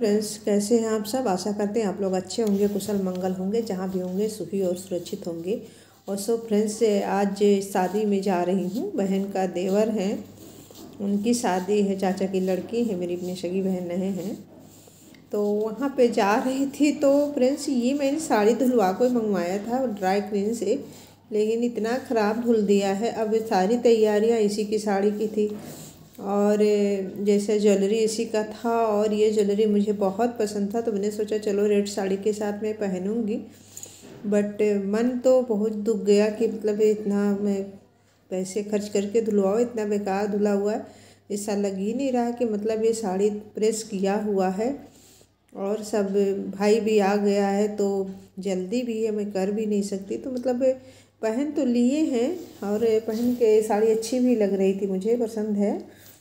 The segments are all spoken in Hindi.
फ्रेंड्स, कैसे हैं आप सब। आशा करते हैं आप लोग अच्छे होंगे, कुशल मंगल होंगे, जहाँ भी होंगे सुखी और सुरक्षित होंगे। और सो फ्रेंड्स, आज शादी में जा रही हूँ। बहन का देवर है, उनकी शादी है, चाचा की लड़की है, मेरी अपनी सगी बहन नहीं है। तो वहाँ पे जा रही थी। तो फ्रेंड्स, ये मैंने साड़ी धुलवा को मंगवाया था ड्राई क्लीन से, लेकिन इतना ख़राब धुल दिया है। अब सारी तैयारियाँ इसी की साड़ी की थी और जैसे ज्वेलरी इसी का था, और ये ज्वेलरी मुझे बहुत पसंद था, तो मैंने सोचा चलो रेड साड़ी के साथ मैं पहनूंगी। बट मन तो बहुत दुख गया कि मतलब इतना मैं पैसे खर्च करके धुलवाओ, इतना बेकार धुला हुआ है। ऐसा लग ही नहीं रहा कि मतलब ये साड़ी प्रेस किया हुआ है। और सब भाई भी आ गया है, तो जल्दी भी है, मैं कर भी नहीं सकती। तो मतलब पहन तो लिए हैं, और पहन के साड़ी अच्छी भी लग रही थी, मुझे पसंद है।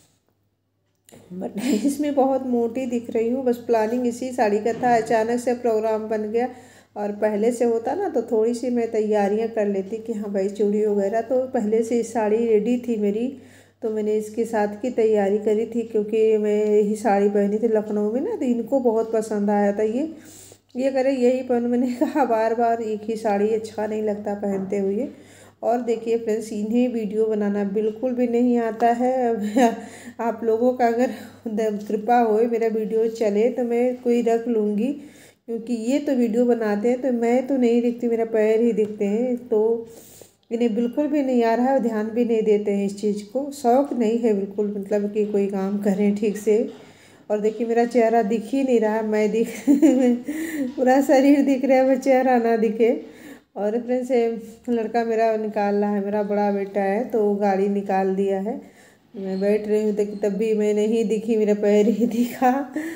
बट इसमें बहुत मोटी दिख रही हूँ। बस प्लानिंग इसी साड़ी का था, अचानक से प्रोग्राम बन गया। और पहले से होता ना तो थोड़ी सी मैं तैयारियां कर लेती कि हाँ भाई चूड़ी वगैरह, तो पहले से साड़ी रेडी थी मेरी। तो मैंने इसके साथ की तैयारी करी थी, क्योंकि मैं यही साड़ी पहनी थी लखनऊ में ना, तो इनको बहुत पसंद आया था ये करे यही पहन। मैंने कहा बार बार एक ही साड़ी अच्छा नहीं लगता पहनते हुए। और देखिए फ्रेंड्स, इन्हें वीडियो बनाना बिल्कुल भी नहीं आता है। आप लोगों का अगर कृपा होए मेरा वीडियो चले तो मैं कोई रख लूँगी, क्योंकि ये तो वीडियो बनाते हैं तो मैं तो नहीं दिखती, मेरा पैर ही दिखते हैं। तो इन्हें बिल्कुल भी नहीं आ रहा है, ध्यान भी नहीं देते हैं इस चीज़ को, शौक़ नहीं है बिल्कुल, मतलब कि कोई काम करें ठीक से। और देखिए मेरा चेहरा दिख ही नहीं रहा, मैं दिख पूरा शरीर दिख रहा है, मैं चेहरा ना दिखे। और फ्रेंड्स, लड़का मेरा निकाल रहा है, मेरा बड़ा बेटा है, तो गाड़ी निकाल दिया है। मैं बैठ रही हूँ तब भी मैं नहीं दिखी, मेरा पैर ही दिखा।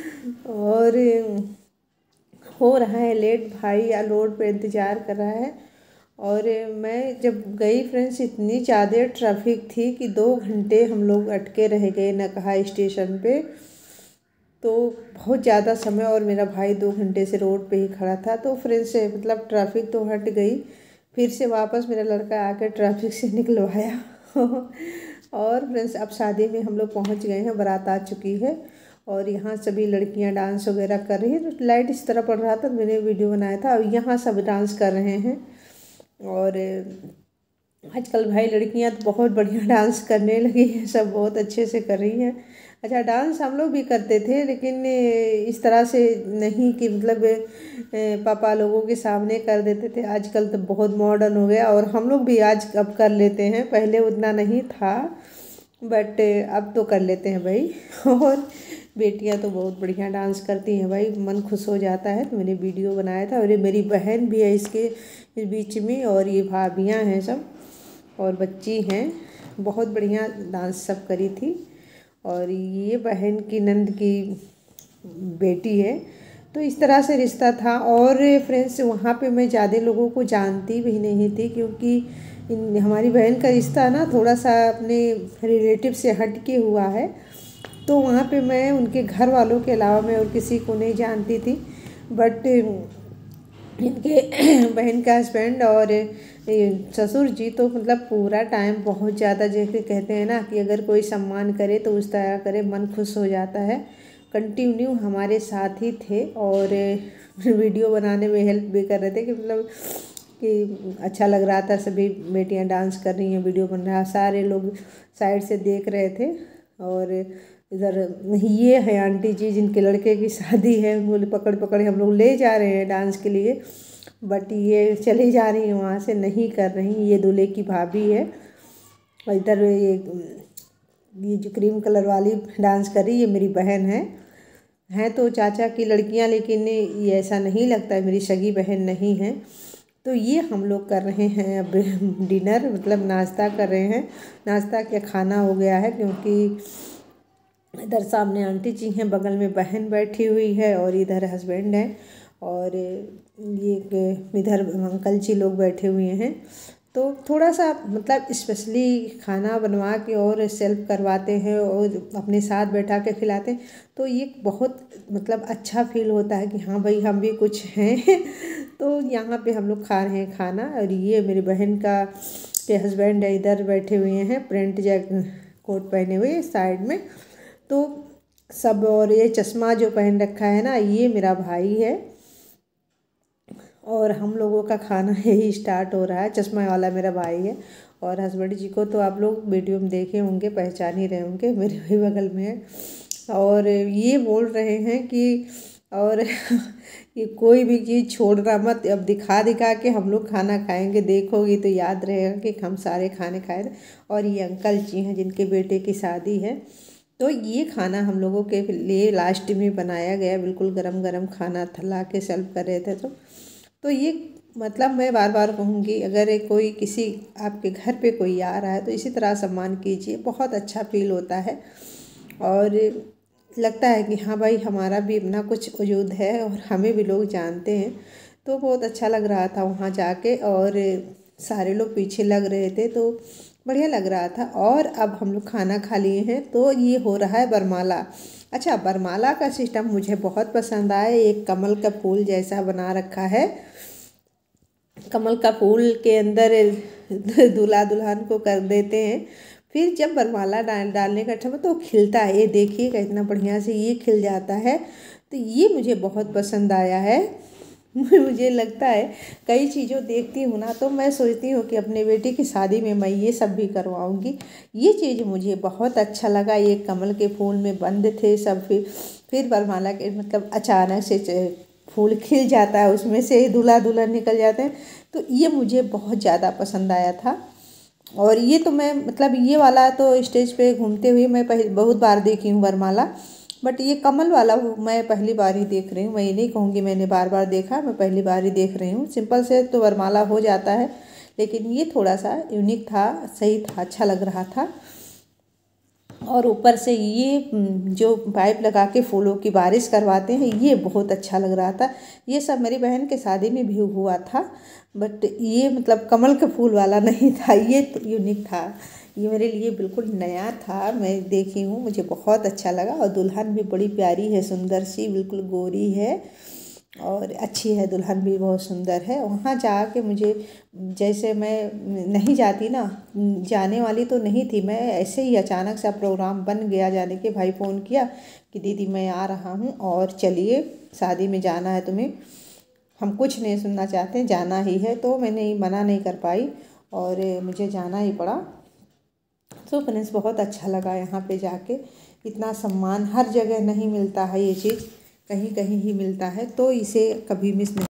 और हो रहा है लेट, भाई या रोड पे इंतज़ार कर रहा है। और मैं जब गई फ्रेंड्स, इतनी ज़्यादा ट्रैफिक थी कि 2 घंटे हम लोग अटके रह गए नकहा स्टेशन पे। तो बहुत ज़्यादा समय, और मेरा भाई 2 घंटे से रोड पे ही खड़ा था। तो फ्रेंड्स मतलब ट्रैफिक तो हट गई, फिर से वापस मेरा लड़का आकर ट्रैफिक से निकलवाया। और फ्रेंड्स अब शादी में हम लोग पहुंच गए हैं, बारात आ चुकी है, और यहाँ सभी लड़कियां डांस वगैरह कर रही हैं। तो लाइट इस तरह पड़ रहा था, मैंने वीडियो बनाया था। अब यहाँ सब डांस कर रहे हैं, और आजकल भाई लड़कियां तो बहुत बढ़िया डांस करने लगी हैं, सब बहुत अच्छे से कर रही हैं। अच्छा, डांस हम लोग भी करते थे, लेकिन इस तरह से नहीं कि मतलब पापा लोगों के सामने कर देते थे। आजकल तो बहुत मॉडर्न हो गया, और हम लोग भी आज अब कर लेते हैं, पहले उतना नहीं था, बट अब तो कर लेते हैं भाई। और बेटियां तो बहुत बढ़िया डांस करती हैं भाई, मन खुश हो जाता है। तो मैंने वीडियो बनाया था, और ये मेरी बहन भी है इसके बीच में, और ये भाभियाँ हैं सब, और बच्ची हैं। बहुत बढ़िया डांस सब करी थी। और ये बहन की नंद की बेटी है। तो इस तरह से रिश्ता था। और फ्रेंड्स, वहाँ पे मैं ज़्यादा लोगों को जानती भी नहीं थी, क्योंकि हमारी बहन का रिश्ता ना थोड़ा सा अपने रिलेटिव से हट के हुआ है। तो वहाँ पे मैं उनके घर वालों के अलावा मैं और किसी को नहीं जानती थी। बट इनके बहन का हस्बैंड और ससुर जी तो मतलब पूरा टाइम बहुत ज़्यादा, जैसे कहते हैं ना कि अगर कोई सम्मान करे तो उस तरह करे, मन खुश हो जाता है। कंटिन्यू हमारे साथ ही थे, और वीडियो बनाने में हेल्प भी कर रहे थे, कि मतलब कि अच्छा लग रहा था। सभी बेटियां डांस कर रही हैं, वीडियो बन रहा, सारे लोग साइड से देख रहे थे। और इधर ये है आंटी जी, जिनके लड़के की शादी है, उनको पकड़ पकड़ हम लोग ले जा रहे हैं डांस के लिए। बट ये चली जा रही है वहाँ से, नहीं कर रही। ये दूल्हे की भाभी है, और इधर ये जो क्रीम कलर वाली डांस कर रही है मेरी बहन है तो चाचा की लड़कियाँ, लेकिन ये ऐसा नहीं लगता है मेरी सगी बहन नहीं है। तो ये हम लोग कर रहे हैं अब डिनर, मतलब नाश्ता कर रहे हैं। नाश्ता क्या, खाना हो गया है, क्योंकि इधर सामने आंटी जी हैं, बगल में बहन बैठी हुई है, और इधर हस्बैंड है, और ये इधर अंकल जी लोग बैठे हुए हैं। तो थोड़ा सा मतलब स्पेशली खाना बनवा के और सेल्फ करवाते हैं, और अपने साथ बैठा के खिलाते हैं। तो ये बहुत मतलब अच्छा फील होता है कि हाँ भाई हम भी कुछ हैं। तो यहाँ पे हम लोग खा रहे हैं खाना। और ये मेरी बहन का के हस्बैंड है, इधर बैठे हुए हैं, प्रिंट जैक कोट पहने हुए साइड में। तो सब। और ये चश्मा जो पहन रखा है ना, ये मेरा भाई है। और हम लोगों का खाना यही स्टार्ट हो रहा है। चश्मा वाला मेरा भाई है। और हस्बैंड जी को तो आप लोग वीडियो में देखे होंगे, पहचान ही रहे होंगे, मेरे भी बगल में है। और ये बोल रहे हैं कि और ये कोई भी चीज़ छोड़ना मत, अब दिखा दिखा के हम लोग खाना खाएंगे, देखोगी तो याद रहेगा कि हम सारे खाने खाए थे। और ये अंकल जी हैं जिनके बेटे की शादी है, तो ये खाना हम लोगों के लिए लास्ट में बनाया गया। बिल्कुल गरम गरम खाना ला के सर्व कर रहे थे। तो ये मतलब मैं बार बार कहूँगी, अगर कोई किसी आपके घर पे कोई आ रहा है तो इसी तरह सम्मान कीजिए, बहुत अच्छा फील होता है। और लगता है कि हाँ भाई, हमारा भी अपना कुछ वजूद है और हमें भी लोग जानते हैं। तो बहुत अच्छा लग रहा था वहाँ जाके, और सारे लोग पीछे लग रहे थे तो बढ़िया लग रहा था। और अब हम लोग खाना खा लिए हैं, तो ये हो रहा है बरमाला। अच्छा, बरमाला का सिस्टम मुझे बहुत पसंद आया। एक कमल का फूल जैसा बना रखा है, कमल का फूल के अंदर दूल्हा दुल्हन को कर देते हैं। फिर जब बरमाला डालने का समय तो खिलता है, ये देखिएगा इतना बढ़िया से ये खिल जाता है। तो ये मुझे बहुत पसंद आया है। मुझे लगता है कई चीज़ों देखती हूँ ना, तो मैं सोचती हूँ कि अपने बेटे की शादी में मैं ये सब भी करवाऊँगी। ये चीज़ मुझे बहुत अच्छा लगा। ये कमल के फूल में बंद थे सब, फिर वरमाला के मतलब अचानक से फूल खिल जाता है, उसमें से दूल्हा दुल्हन निकल जाते हैं। तो ये मुझे बहुत ज़्यादा पसंद आया था। और ये तो मैं मतलब ये वाला तो स्टेज पे घूमते हुए मैं बहुत बार देखी हूँ वरमाला, बट ये कमल वाला मैं पहली बार ही देख रही हूँ। मैं ये नहीं कहूँगी मैंने बार बार देखा, मैं पहली बार ही देख रही हूँ। सिंपल से तो वरमाला हो जाता है, लेकिन ये थोड़ा सा यूनिक था, सही था, अच्छा लग रहा था। और ऊपर से ये जो पाइप लगा के फूलों की बारिश करवाते हैं, ये बहुत अच्छा लग रहा था। ये सब मेरी बहन के शादी में भी हुआ था, बट ये मतलब कमल के फूल वाला नहीं था, ये तो यूनिक था। ये मेरे लिए बिल्कुल नया था, मैं देखी हूँ, मुझे बहुत अच्छा लगा। और दुल्हन भी बड़ी प्यारी है, सुंदर सी, बिल्कुल गोरी है और अच्छी है। दुल्हन भी बहुत सुंदर है। वहाँ जाके मुझे, जैसे मैं नहीं जाती ना, जाने वाली तो नहीं थी मैं, ऐसे ही अचानक से प्रोग्राम बन गया जाने के। भाई फ़ोन किया कि दीदी मैं आ रहा हूँ और चलिए, शादी में जाना है तुम्हें, हम कुछ नहीं सुनना चाहते, जाना ही है। तो मैंने मना नहीं कर पाई और मुझे जाना ही पड़ा। तो फ्रेंड्स, बहुत अच्छा लगा यहाँ पे जाके। इतना सम्मान हर जगह नहीं मिलता है, ये चीज़ कहीं कहीं ही मिलता है, तो इसे कभी मिस नहीं